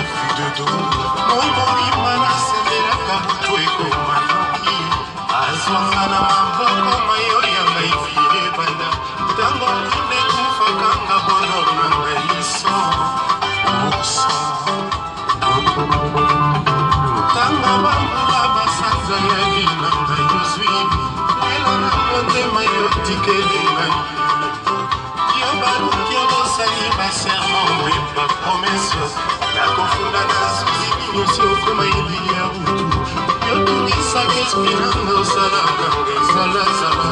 de dos moi mobimba nasendelaka motu ekoma noki azwanga na maboko mayo ya ngai vie banda ntango kinde kufakanga bonor na ngai liso tanga bambula basanza ya gina ngai ozwi ela na motema yo tikeli ngai yo baluki obosali baserment mpe bapromese nakofunda na suzi nyonso okoma elili ya butu yotungisaka esprit nanga osalaka nga ezalazala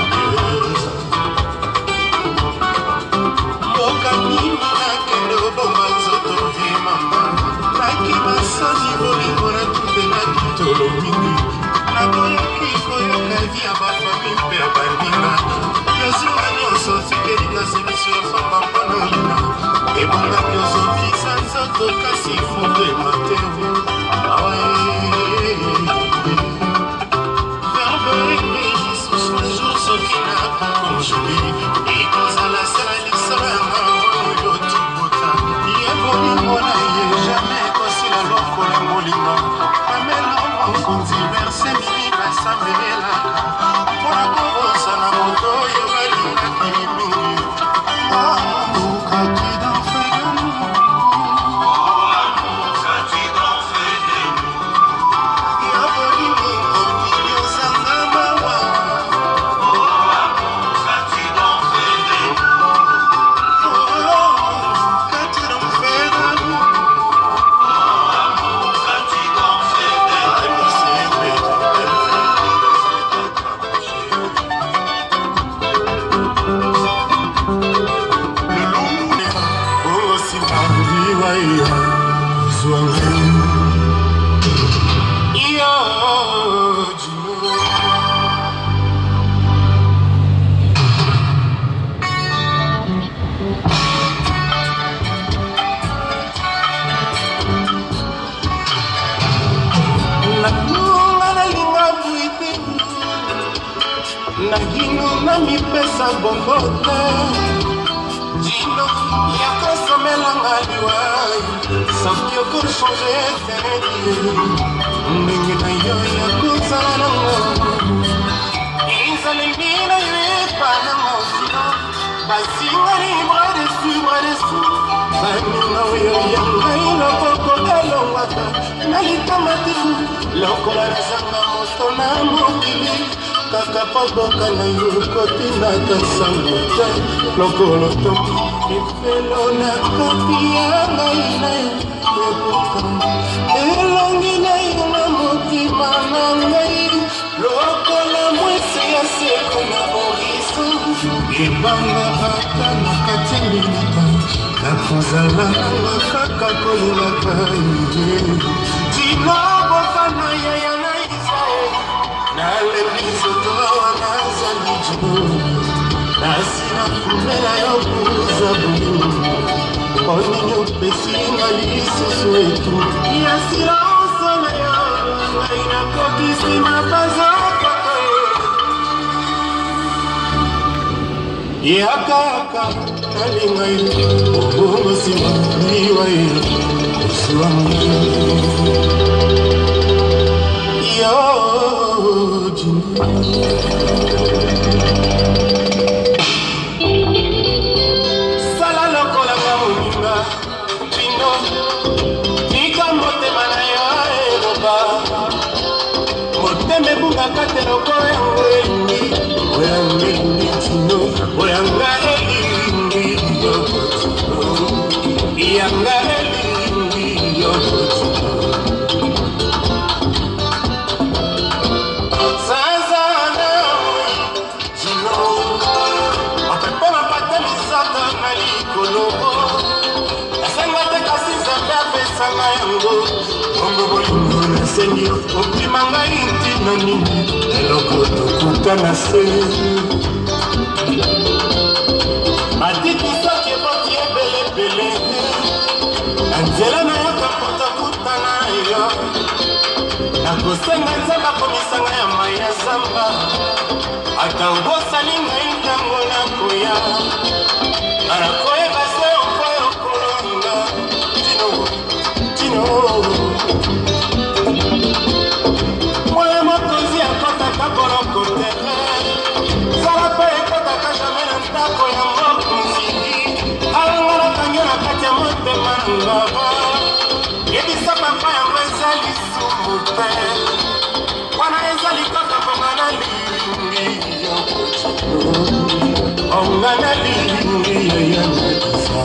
mboka nini nakende obomba nzoto vie mama naki basani bolingo natutelaki tolo mingi nakoyoki koyoka vi ya bafami mpe ya baninga yozinga nyonso tikeli na semisi osomba mpona lina ebongaki ozokisa nzoto kasi foto emateo verbereisususu soki nakokonjoli ekozala sala lisolo yanga oyo tibota ye bolingo na ye jamai ekosila lokola molimo pamela mokonzi verse mini basambelelaka mpona kobosana moto oyo balingaki mingi mipesa bongote dino yakosomelanga liwai soki okochange eteni ndenge na yo yakozala nango ezalembi na yo epanango sino basingani bras dessus baninga oyo ya ngai loboko elongwaka na likama te lokola nazanga moto na mokili kaka poboka na yo kotindaka sango te lokolo toki efelo na kapi ya ngai na yo ebuka elongi na yo na motima na ngai lokola mwese ya seko na boriso ebanga ata na kati ya milita nakozala nanga kaka kolelaka dina bofana yaya na israel nalembi nzoto wana azali jimo nasina kumela yo kuza bolingo onini opesinga lisusu etu ya silence na yo ngai nakokisi na bazokaka yakaka nalinga yo obongo nsima liwa ye oswango yo sala lokolanga moninga bino tika motema na yo eloba motema ebungaka te loko yango elingi oyanga elingi tino oyanga elingi yanga elingi yototino nasengi opima ngai ntina nini eloko tokutana se batiki soki eboti ebelebele na nzela na yo kakutakutana yo nakosenga nzambe akomisanga ya mai ya zamba ata obosali ngai ntango nakoya nakoyeba se okoyo kolonga ngaba yebisa papa yango ezali sumu te wana ezali kaka bongana lingi ya ongana lingi ya nakisa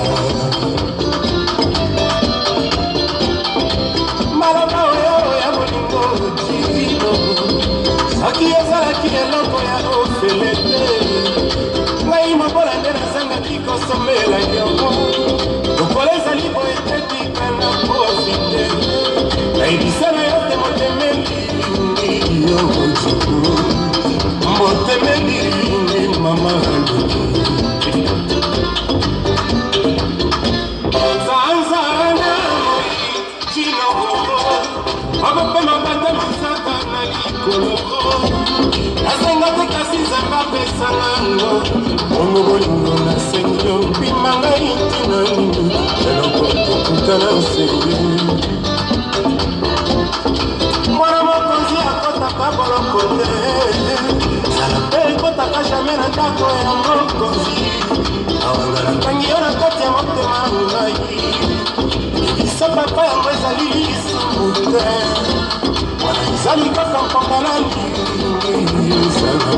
malaba oyo ya bolingo divino soki ezalaki eloko ya ofele te ngai mobola nde nazangaki kosomela yango lokolo ezali boye te tikana profite nayebisa na yo te motemeli yo ojiku motemeli mama aleki zanzana cinoko akopema bata masaka na likolo nasenga te kasi nzambe apesanga ngo bongo bolingo nasengi yo mpima ngai ntina nini eloko tokutana osengi mwana mokonzi akotaka boloko te zala mpe ekotaka jamai na ndako ya mokonzi awanga natangi yo na kati ya motema ngai ebisa papa yango ezali lisumu te wana ezali kaka mponga na lingi ezala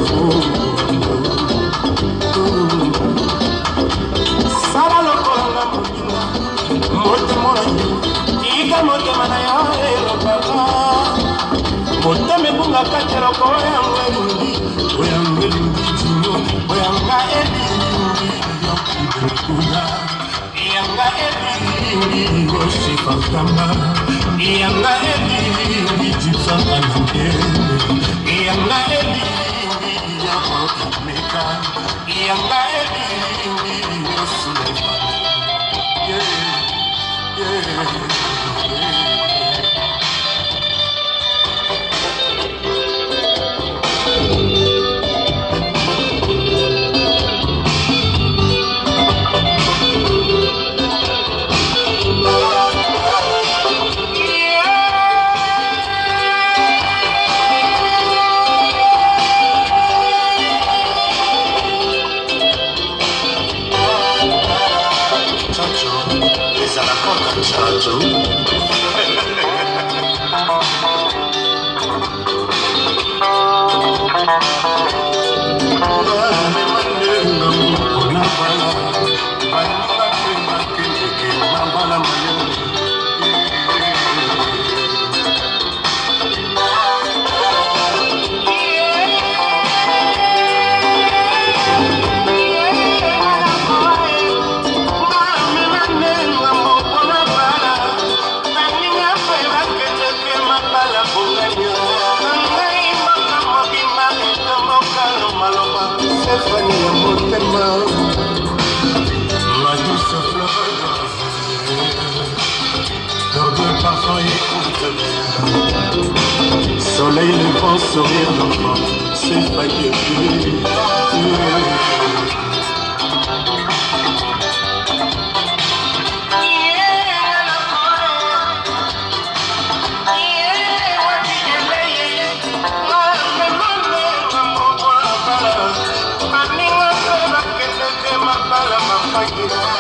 sala lokolanga molinga motema na yo tika motema na yo elobaka motema ebungaka te loko oyango elingi oyango elingi dino oyanga elingi yokibekuna yanga elingi osifakama yanga elingi jifakanande yanga elingi yakokameka yanga elingi yosulema Chacho ma douce fleur leur de parfum écoute bien soleil levant sourire d'enfant c'est failli Thank you.